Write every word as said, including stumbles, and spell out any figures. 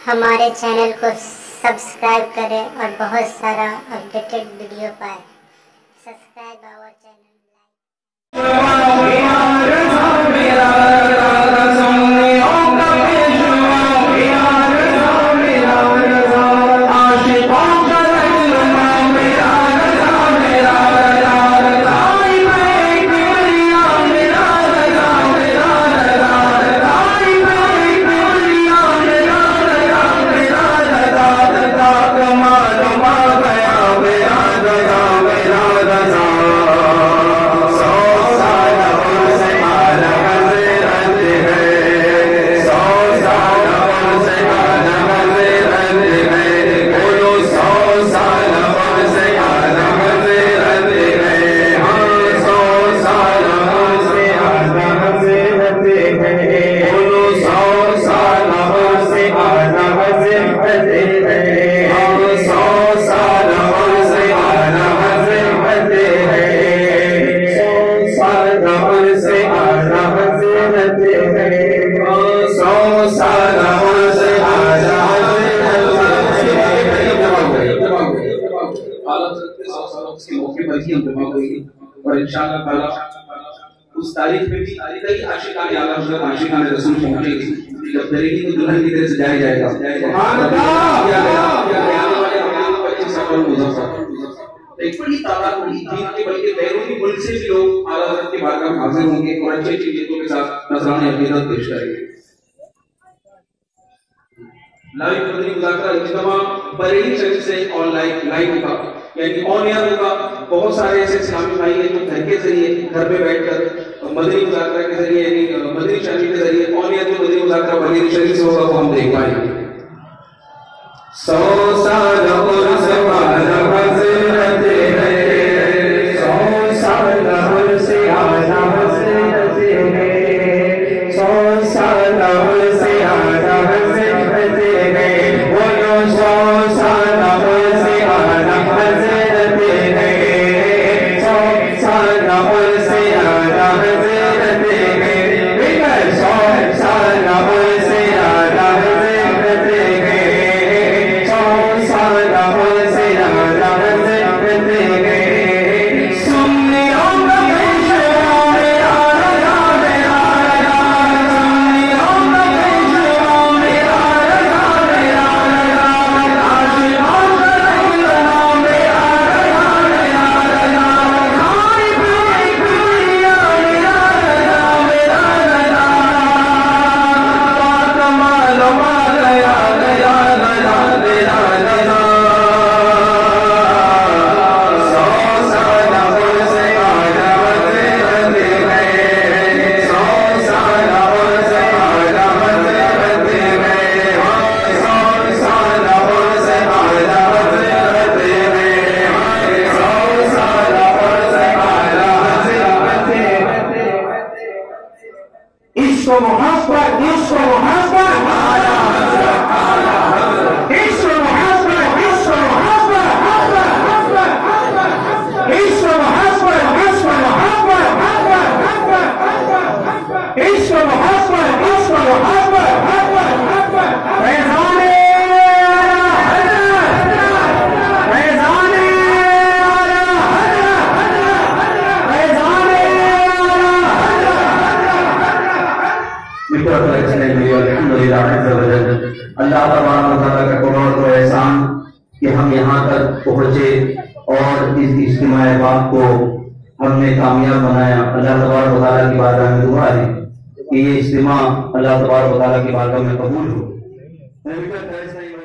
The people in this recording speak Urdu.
ہمارے چینل کو سبسکرائب کریں اور بہت سارا اپڈیٹڈ ویڈیو پائیں. Subscribe our channel. اور انشاءاللہ تعالیٰ اس تاریخ میں بھی کئی عاشقان اعلیٰ حضرت عاشقان رسول پہنچے گی جب دریگی کو دلہن کی طرح سجایا جائے گا. ایک بڑی تعداد بڑی دین کے بلکہ بیرونی ملک سے بھی لوگ اعلیٰ حضرت کے بارگاہ میں حاضر ہوں گے اور اچھی اچھی نیتوں کے ساتھ نذرانہ عقیدت پیش کریں گے. لائیو مدنی مذاکرہ اجتماع بریلی شریف سے آن لائن لائیو ہوگا یعنی آن ایئر ہوگا. بہت سارے ایسے اسلامی بھائی ہیں جو گھر کے ذریعے گھر پہ بیٹھ کر مدنی مذاکرہ کے ذریعے یعنی مدنی شریف کے ذریعے آن ایئر جو مدنی مذاکرہ بریلی شریف سے ہوگا وہ ہم دیکھ پائیں گے. سو سال عرص والا حضرت ہے سو سال عرص والا حضرت ہے سو سال عرص والا حضرت ہے وہ سو سال عرص والا حضرت ہے سو سال عرص والا حضرت ہے سو سال عرص والا حضرت ہے سو سال عرص والا حضرت ہے. اللہ تبارک و تعالیٰ کا کرم و احسان کہ ہم یہاں تک پہنچے اور اس اجتماع پاک کو ہم نے کامیاب بنایا. اللہ تبارک و تعالیٰ کی بارگاہ میں دعا ہے کہ یہ اجتماع اللہ تبارک و تعالیٰ کی بارگاہ میں قبول ہو.